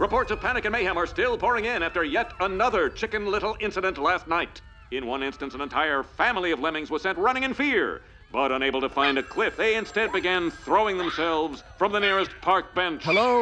Reports of panic and mayhem are still pouring in after yet another Chicken Little incident last night. In one instance, an entire family of lemmings was sent running in fear. But unable to find a cliff, they instead began throwing themselves from the nearest park bench. Hello?